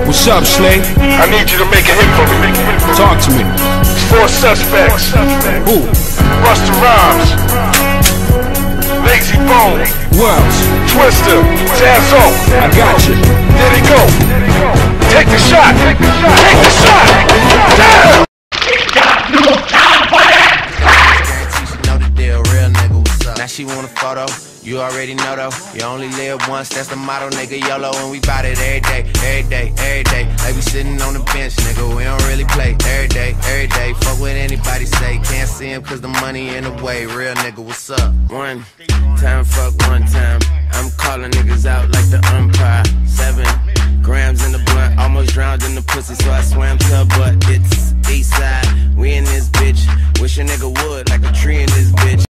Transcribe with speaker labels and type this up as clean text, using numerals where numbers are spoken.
Speaker 1: What's up, Slay?
Speaker 2: I need you to make a hit for me.
Speaker 1: Talk to me.
Speaker 2: 4 suspects.
Speaker 1: Who?
Speaker 2: Busta Rhymes, Lazy Bone,
Speaker 1: Who else?
Speaker 2: Twister, Tazzo.
Speaker 1: I got you.
Speaker 2: There they go. Take the shot. Take the shot. Damn.
Speaker 3: Now she want a photo, you already know though. You only live once, that's the motto, nigga. YOLO, and we bout it every day, every day, every day. Like we sitting on the bench, nigga, we don't really play. Every day, every day, fuck what anybody say. Can't see him cause the money in the way. Real nigga, what's up? One time, fuck one time. I'm calling niggas out like the umpire. 7 grams in the blunt, almost drowned in the pussy, so I swam to her butt. It's east side, we in this bitch. Wish a nigga would, like a tree in this bitch.